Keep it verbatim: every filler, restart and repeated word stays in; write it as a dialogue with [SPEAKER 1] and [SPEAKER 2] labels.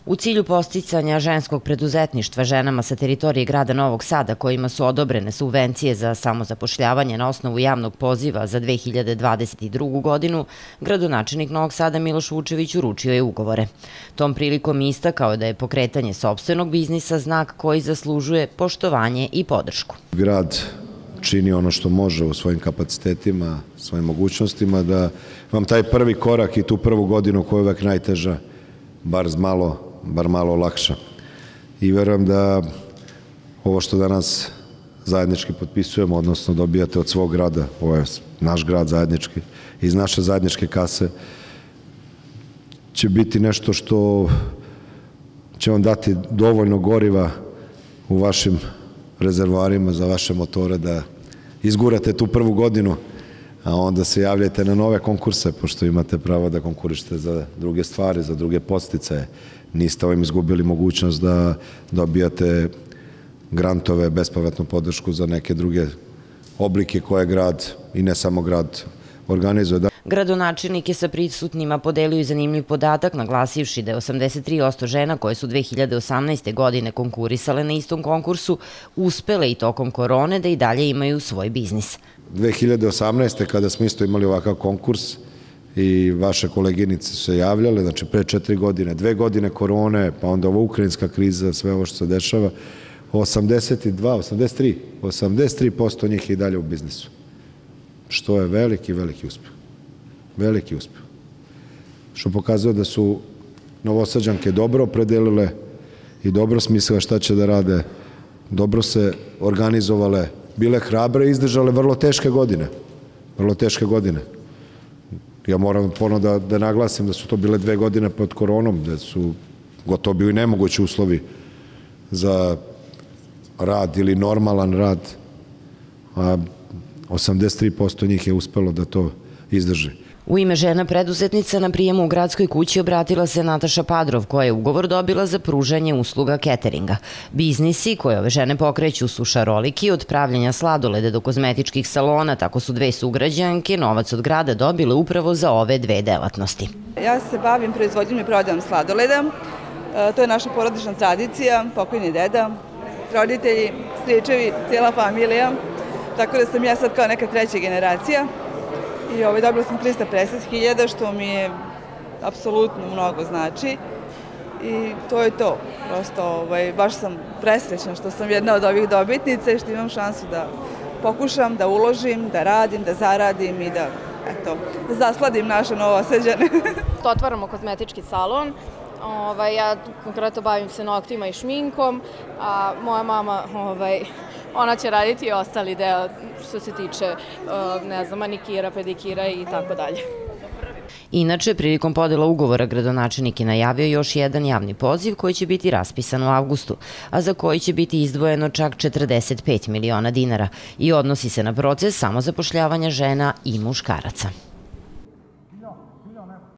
[SPEAKER 1] U cilju posticanja ženskog preduzetništva ženama sa teritorije grada Novog Sada kojima su odobrene subvencije za samozapošljavanje na osnovu javnog poziva za dve hiljade dvadeset drugu. godinu, gradonačelnik Novog Sada Miloš Vučević uručio je ugovore. Tom prilikom istakao da je pokretanje sopstvenog biznisa znak koji zaslužuje poštovanje i podršku.
[SPEAKER 2] Grad čini ono što može u svojim kapacitetima, svojim mogućnostima, da vam taj prvi korak i tu prvu godinu koja je uvek najteža, bar malo, bar malo lakša. I verujem da ovo što danas zajednički potpisujemo, odnosno dobijate od svog grada, ovo je naš grad zajednički, iz naše zajedničke kase, će biti nešto što će vam dati dovoljno goriva u vašim rezervoarima za vaše motore da izgurate tu prvu godinu, a onda se javljate na nove konkurse, pošto imate pravo da konkurišete za druge stvari, za druge podsticaje. Niste ovim izgubili mogućnost da dobijate grantove, bespovratnu podršku za neke druge oblike koje grad, i ne samo grad, organizuje.
[SPEAKER 1] Gradonačelnik je sa prisutnima podelio i zanimljiv podatak, naglasivši da je osamdeset tri posto žena koje su dve hiljade osamnaeste. godine konkurisale na istom konkursu uspele i tokom korone da i dalje imaju svoj biznis.
[SPEAKER 2] dve hiljade osamnaeste. kada smo isto imali ovakav konkurs i vaše koleginice su se javljale, znači pre četiri godine, dve godine korone, pa onda ova ukrajinska kriza, sve ovo što se dešava, osamdeset dva, osamdeset tri, osamdeset tri posto njih je i dalje u biznisu, što je veliki, veliki uspeh. Veliki uspeh. Što pokazuje da su Novosađanke dobro opredelile i dobro smislile šta će da rade, dobro se organizovale, bile hrabre i izdržale vrlo teške godine. Vrlo teške godine. Ja moram ponovno da, da naglasim da su to bile dve godine pod koronom, da su gotovo bili nemogući uslovi za rad ili normalan rad, a osamdeset tri posto njih je uspelo da to izdrži.
[SPEAKER 1] U ime žena preduzetnica na prijemu u gradskoj kući obratila se Nataša Padrov, koja je ugovor dobila za pružanje usluga cateringa. Biznisi koje ove žene pokreću su šaroliki, od pravljenja sladoleda do kozmetičkih salona, tako su dve sugrađanke novac od grada dobile upravo za ove dve delatnosti.
[SPEAKER 3] Ja se bavim proizvodnjom i prodajom sladoleda. To je naša porodična tradicija, pokojni deda, roditelji, stričevi, cijela familija. Tako da sam ja sad kao neka treća generacija. I ovaj, dobila sam trista pedeset hiljada, što mi je apsolutno mnogo znači. I to je to. Prosto, ovaj, baš sam presrećna što sam jedna od ovih dobitnica i što imam šansu da pokušam, da uložim, da radim, da zaradim i da, eto, zasladim naše Novosađane.
[SPEAKER 4] Otvaramo kozmetički salon. Ovaj, ja konkretno bavim se noktima i šminkom, a moja mama, ovaj, ona će raditi i ostali deo što se tiče, ne znam, manikira, pedikira i tako dalje.
[SPEAKER 1] Inače, prilikom podela ugovora gradonačelnik je najavio još jedan javni poziv koji će biti raspisan u avgustu, a za koji će biti izdvojeno čak četrdeset pet miliona dinara i odnosi se na proces samozapošljavanja žena i muškaraca.